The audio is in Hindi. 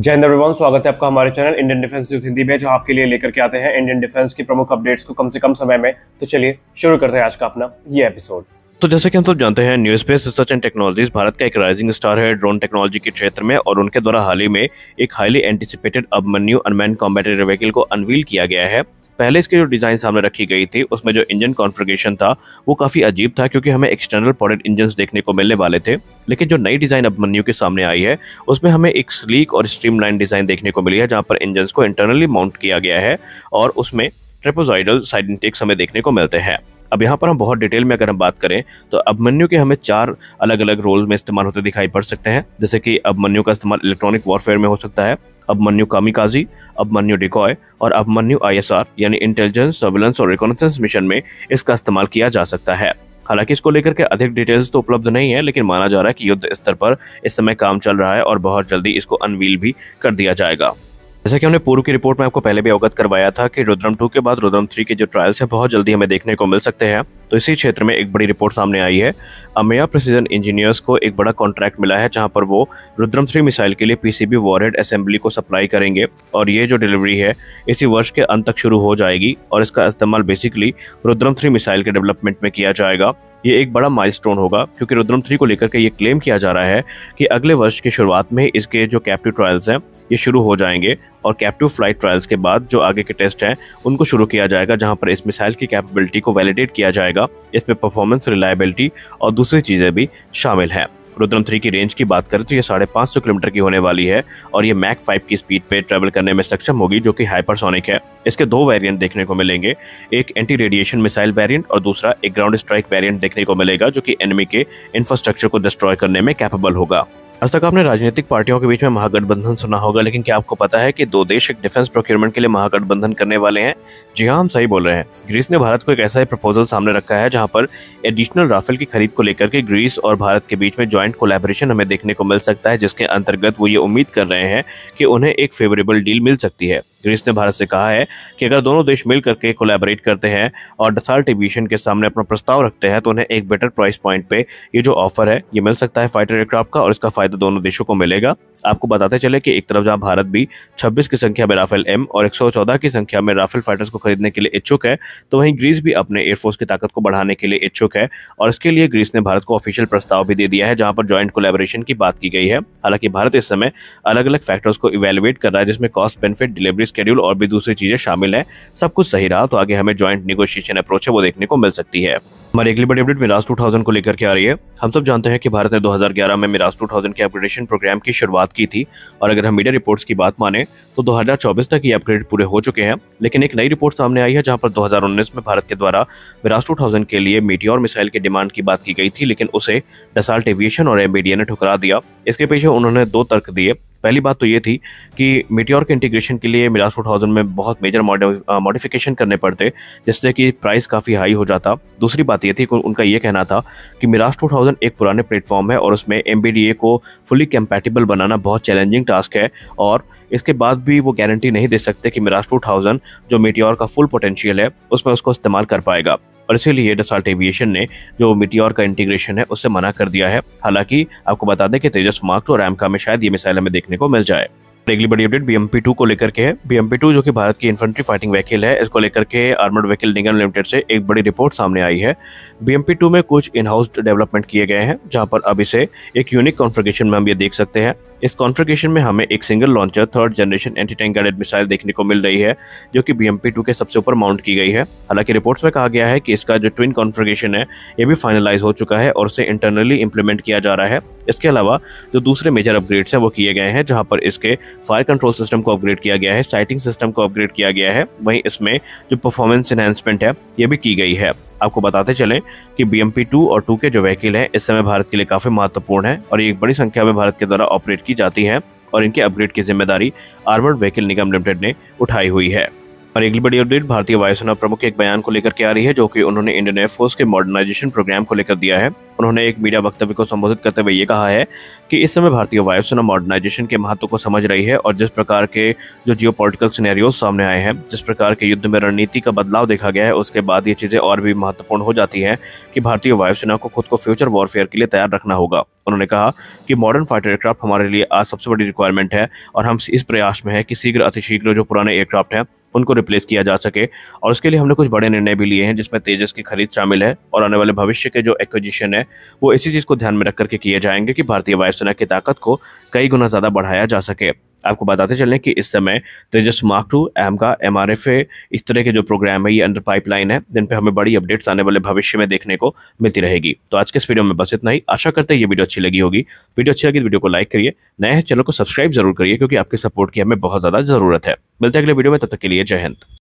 जय हिंद एवरीवन, स्वागत है आपका हमारे channel Indian defence news Hindi में, जो आपके लिए लेकर के आते हैं इंडियन डिफेंस की प्रमुख अपडेट्स को कम से कम समय में। तो चलिए शुरू करते हैं आज का अपना ये एपिसोड। तो जैसे कि हम सब जानते हैं, new space research and technologies Bharat का एक राइजिंग स्टार है ड्रोन टेक्नोलॉजी के क्षेत्र में, और उनके द्वारा हाल ही में एक highly anticipated Abhimanyu unmanned combat air vehicle को अनवील किया गया है। पहले इसकी जो डिजाइन सामने रखी गई थी, उसमें जो इंजन कॉन्फ़िगरेशन था वो काफी अजीब था, क्योंकि हमें एक्सटर्नल पोर्टेड इंजन्स देखने को मिलने वाले थे। लेकिन जो नई डिजाइन अभिमन्यु के सामने आई है, उसमें हमें एक स्लीक और स्ट्रीमलाइन डिजाइन देखने को मिली है, जहां पर इंजन्स को इंटरनली माउंट किया गया है और उसमें ट्रेपेजॉइडल साइड इंटेक्स हमें देखने को मिलते हैं। अब यहाँ पर हम बहुत डिटेल में अगर हम बात करें तो अभिमन्यु के हमें 4 अलग अलग रोल में इस्तेमाल होते दिखाई पड़ सकते हैं। जैसे कि अभिमन्यु का इस्तेमाल इलेक्ट्रॉनिक वॉरफेयर में हो सकता है, अभिमन्यु कामिकाजी, अभिमन्यु डिकॉय और अभिमन्यु ISR यानी इंटेलिजेंस, सर्विलेंस और रिकॉनेसेंस मिशन में इसका इस्तेमाल किया जा सकता है। हालांकि इसको लेकर के अधिक डिटेल्स तो उपलब्ध नहीं है, लेकिन माना जा रहा है कि युद्ध स्तर पर इस समय काम चल रहा है और बहुत जल्दी इसको अनवील भी कर दिया जाएगा। जैसा कि हमने पूर्व की रिपोर्ट में आपको पहले भी अवगत करवाया था कि रुद्रम 2 के बाद रुद्रम 3 के जो ट्रायल्स हैं बहुत जल्दी हमें देखने को मिल सकते हैं। तो इसी क्षेत्र में एक बड़ी रिपोर्ट सामने आई है। अमेया प्रिसीजन इंजीनियर्स को एक बड़ा कॉन्ट्रैक्ट मिला है, जहां पर वो रुद्रम 3 मिसाइल के लिए PCB वॉरहेड असेंबली को सप्लाई करेंगे, और ये जो डिलीवरी है इसी वर्ष के अंत तक शुरू हो जाएगी, और इसका इस्तेमाल बेसिकली रुद्रम 3 मिसाइल के डेवलपमेंट में किया जाएगा। ये एक बड़ा माइलस्टोन होगा, क्योंकि रुद्रम 3 को लेकर के ये क्लेम किया जा रहा है कि अगले वर्ष की शुरुआत में इसके जो कैप्टिव ट्रायल्स हैं ये शुरू हो जाएंगे, और कैप्टिव फ्लाइट ट्रायल्स के बाद जो आगे के टेस्ट हैं उनको शुरू किया जाएगा, जहां पर इस मिसाइल की कैपेबिलिटी को वैलिडेट किया जाएगा। इसमें परफॉर्मेंस, रिलायबिलिटी और दूसरी चीजें भी शामिल हैं। रुद्रम 3 की रेंज की बात करें तो ये 550 किलोमीटर की होने वाली है, और ये मैक 5 की स्पीड पे ट्रेवल करने में सक्षम होगी, जो कि हाइपरसोनिक है। इसके 2 वेरिएंट देखने को मिलेंगे, एक एंटी रेडिएशन मिसाइल वेरिएंट और दूसरा एक ग्राउंड स्ट्राइक वेरिएंट देखने को मिलेगा, जो कि एनिमी के इंफ्रास्ट्रक्चर को डिस्ट्रॉय करने में कैपेबल होगा। आज तक आपने राजनीतिक पार्टियों के बीच में महागठबंधन सुना होगा, लेकिन क्या आपको पता है कि 2 देश एक डिफेंस प्रोक्योरमेंट के लिए महागठबंधन करने वाले हैं? जी हाँ, हम सही बोल रहे हैं। ग्रीस ने भारत को एक ऐसा ही प्रपोजल सामने रखा है, जहां पर एडिशनल राफेल की खरीद को लेकर के ग्रीस और भारत के बीच में ज्वाइंट कोलैबोरेशन हमें देखने को मिल सकता है, जिसके अंतर्गत वो ये उम्मीद कर रहे हैं कि उन्हें एक फेवरेबल डील मिल सकती है। ग्रीस ने भारत से कहा है कि अगर दोनों देश मिल करके कोलैबोरेट करते हैं और डसाल्ट एविएशन के सामने अपना प्रस्ताव रखते हैं, तो उन्हें एक बेटर प्राइस पॉइंट पे ये जो ऑफर है ये मिल सकता है फाइटर एयरक्राफ्ट का, और इसका फायदा दोनों देशों को मिलेगा। आपको बताते चले कि एक तरफ जहां भारत भी 26 की संख्या में राफेल M और 114 की संख्या में राफेल फाइटर्स को खरीदने के लिए इच्छुक है, तो वहीं ग्रीस भी अपने एयरफोर्स की ताकत को बढ़ाने के लिए इच्छुक है, और इसके लिए ग्रीस ने भारत को ऑफिशियल प्रस्ताव भी दे दिया है, जहां पर ज्वाइंट कोलैबोरेशन की बात की गई है। हालांकि भारत इस समय अलग अलग फैक्टर्स को इवेलुएट कर रहा है, जिसमें कॉस्ट, बेनिफिट, डिलीवरी शेड्यूल और भी दूसरी चीजें शामिल है। सब कुछ सही रहा तो आगे हमें ज्वाइंट नेगोशिएशन अप्रोच है वो देखने को मिल सकती है। हमारी अगली बड़ी अपडेट मिराज 2000 को लेकर के आ रही है। हम सब जानते हैं कि भारत ने 2011 में मिराज 2000 के अपग्रेडेशन प्रोग्राम की शुरुआत की थी, और अगर हम मीडिया रिपोर्ट्स की बात माने तो 2024 तक ये अपग्रेड पूरे हो चुके हैं। लेकिन एक नई रिपोर्ट सामने आई है, जहां पर 2019 में भारत के द्वारा मिराज 2000 के लिए मीटियोर मिसाइल की डिमांड की बात की गई थी, लेकिन उसे डसाल्ट एविएशन और MBDA ने ठुकरा दिया। इसके पीछे उन्होंने 2 तर्क दिए। पहली बात तो ये थी कि मीटियोर के इंटीग्रेशन के लिए मिराज 2000 में बहुत मेजर मॉडिफिकेशन करने पड़ते, जिससे कि प्राइस काफ़ी हाई हो जाता। दूसरी बात ये थी कि उनका ये कहना था कि मिराज 2000 एक पुराने प्लेटफॉर्म है, और उसमें MBDA को फुली कंपैटिबल बनाना बहुत चैलेंजिंग टास्क है, और इसके बाद भी वो गारंटी नहीं दे सकते कि मिराज 2000 जो मीटियोर का फुल पोटेंशियल है उसमें उसको इस्तेमाल कर पाएगा, और इसीलिए डसाल्ट एविएशन ने जो मीटियोर का इंटीग्रेशन है उससे मना कर दिया है। हालांकि आपको बता दें कि तेजस मार्क 2 और रैमका में शायद ये मिसाइल हमें देखने को मिल जाए। अगली बड़ी अपडेट BMP-2 को लेकर के है। BMP-2 जो कि भारत की इन्फेंट्री फाइटिंग व्हीकल है, इसको लेकर के आर्मर्ड व्हीकल निगम लिमिटेड से एक बड़ी रिपोर्ट सामने आई है। BMP-2 में कुछ इन हाउस डेवलपमेंट किए गए हैं, जहां पर अब इसे एक यूनिक कॉन्फ़िगरेशन में हम ये देख सकते हैं। इस कॉन्फ़िगरेशन में हमें एक single launcher 3rd generation anti tank guided missile देखने को मिल रही है, जो कि BMP-2 के सबसे ऊपर माउंट की गई है। हालांकि रिपोर्ट्स में कहा गया है कि इसका जो ट्विन कॉन्फ़िगरेशन है ये भी फाइनलाइज हो चुका है, और उसे इंटरनली इंप्लीमेंट किया जा रहा है। इसके अलावा जो दूसरे मेजर अपग्रेड्स हैं वो किए गए हैं, जहां पर इसके फायर कंट्रोल सिस्टम को अपग्रेड किया गया है, साइटिंग सिस्टम को अपग्रेड किया गया है, वहीं इसमें जो परफॉर्मेंस एनहांसमेंट है ये भी की गई है। आपको बताते चलें कि BMP-2 और 2 के जो व्हीकल हैं इस समय भारत के लिए काफी महत्वपूर्ण है, और ये एक बड़ी संख्या में भारत के द्वारा ऑपरेट की जाती हैं, और इनके अपग्रेड की जिम्मेदारी आर्मर्ड व्हीकल निगम लिमिटेड ने उठाई हुई है। और अगली बड़ी अपडेट भारतीय वायुसेना प्रमुख के एक बयान को लेकर के आ रही है, जो कि उन्होंने इंडियन एयरफोर्स के मॉडर्नाइजेशन प्रोग्राम को लेकर दिया है। उन्होंने एक मीडिया वक्तव्य को संबोधित करते हुए ये कहा है कि इस समय भारतीय वायुसेना मॉडर्नाइजेशन के महत्व को समझ रही है और जिस प्रकार के जो जियोपॉलिटिकल सिनेरियोज सामने आए हैं, जिस प्रकार के युद्ध में रणनीति का बदलाव देखा गया है, उसके बाद ये चीजें और भी महत्वपूर्ण हो जाती हैं कि भारतीय वायुसेना को खुद को फ्यूचर वॉरफेयर के लिए तैयार रखना होगा। उन्होंने कहा कि मॉडर्न फाइटर एयरक्राफ्ट हमारे लिए आज सबसे बड़ी रिक्वायरमेंट है और हम इस प्रयास में है कि शीघ्र अतिशीघ्र जो पुराने एयरक्राफ्ट हैं उनको रिप्लेस किया जा सके, और उसके लिए हमने कुछ बड़े निर्णय भी लिए हैं जिसमें तेजस की खरीद शामिल है और आने वाले भविष्य के जो एक्विजिशन है वो इसी चीज को ध्यान में रख करके किए जाएंगे कि भारतीय वायुसेना की ताकत को कई गुना ज्यादा बढ़ाया जा सके। आपको बताते चलें कि इस समय तेजस मार्क 2, एमका, MRFA, इस तरह के जो प्रोग्राम है ये अंडर पाइपलाइन है, जिन पे हमें बड़ी अपडेट्स आने वाले भविष्य में देखने को मिलती रहेगी। तो आज के इस वीडियो में बस इतना ही। आशा करते हैं ये वीडियो अच्छी लगी होगी। वीडियो अच्छी लगी तो वीडियो को लाइक करिए, नए हैं चैनल को सब्सक्राइब जरूर करिए क्योंकि आपके सपोर्ट की हमें बहुत ज्यादा जरूरत है। मिलते हैं अगले वीडियो में, तब तक के लिए जय हिंद।